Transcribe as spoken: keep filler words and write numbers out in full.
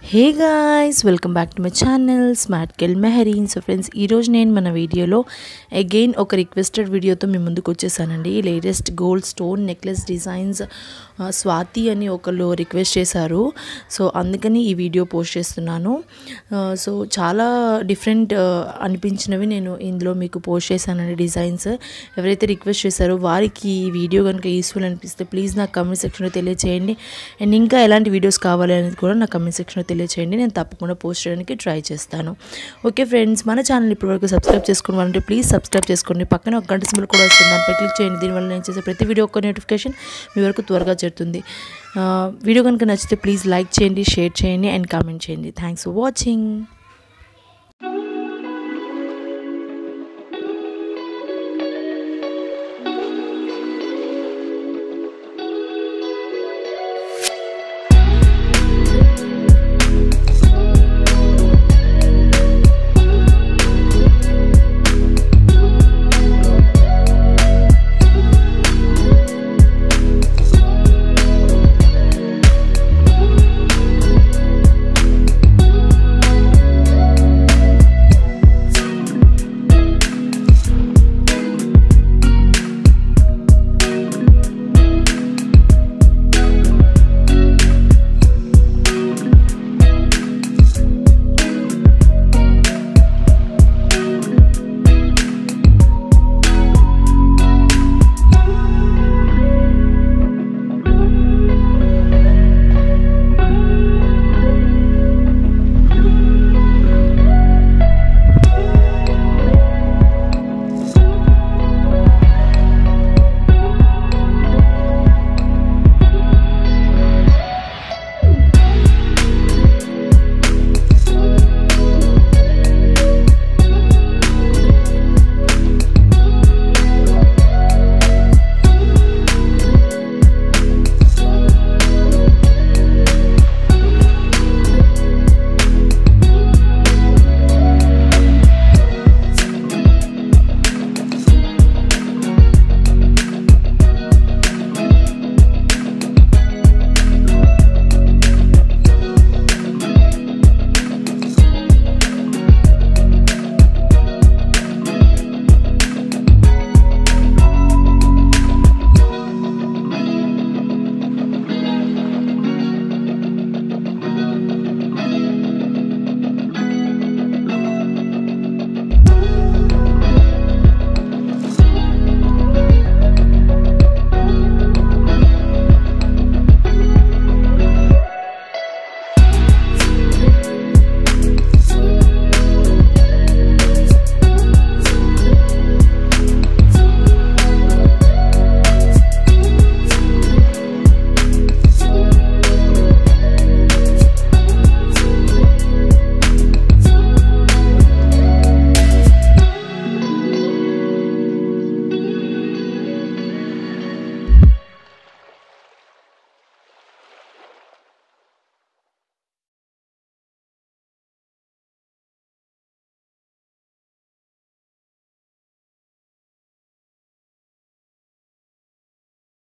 Hey guys, welcome back to my channel స్మార్ట్గర్ల్మెహారీన్. So friends, ఈరోజు నేను మన వీడియోలో అగైన్ ఒక రిక్వెస్టెడ్ వీడియోతో మీ ముందుకు వచ్చేసానండి. Latest gold stone necklace designs Swathi అని ఒకళ్ళు రిక్వెస్ట్ చేశారు. సో అందుకని ఈ వీడియో పోస్ట్ చేస్తున్నాను. సో చాలా డిఫరెంట్ అనిపించినవి నేను ఇందులో మీకు పోస్ట్ చేశానండి. డిజైన్స్ ఎవరైతే రిక్వెస్ట్ చేశారో వారికి ఈ వీడియో కనుక యూస్ఫుల్ అనిపిస్తే ప్లీజ్ నాకు కమెంట్ సెక్షన్లో తెలియచేయండి. అండ్ ఇంకా ఎలాంటి వీడియోస్ కావాలి అనేది కూడా నా కమెంట్ సెక్షన్లో తెలియచేయండి. నేను తప్పకుండా పోస్ట్ చేయడానికి ట్రై చేస్తాను. ఓకే ఫ్రెండ్స్, మన ఛానల్ ఇప్పటివరకు సబ్స్క్రైబ్ చేసుకోవాలంటే ప్లీజ్ సబ్స్క్రైబ్ చేసుకోండి. పక్కన ఒక గంట సింబల్ కూడా వస్తుంది, దానిపై క్లిక్ చేయండి. దీనివల్ల నేను చేసే ప్రతి వీడియో ఒక నోటిఫికేషన్ మీ వరకు త్వరగా చేరుతుంది. వీడియో కనుక నచ్చితే ప్లీజ్ లైక్ చేయండి, షేర్ చేయండి అండ్ కామెంట్ చేయండి. Thanks for watching.